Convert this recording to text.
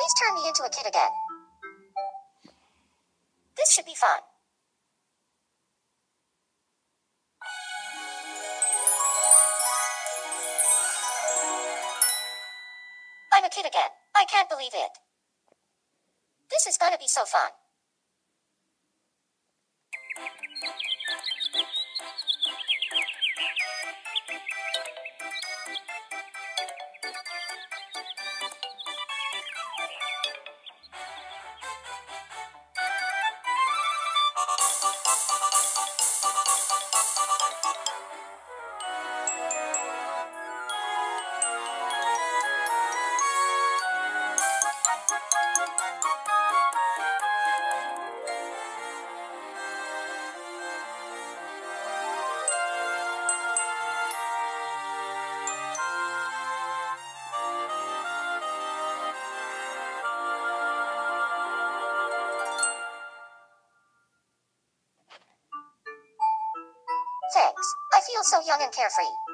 Please turn me into a kid again. This should be fun. I'm a kid again. I can't believe it. This is gonna be so fun. Thanks. I feel so young and carefree.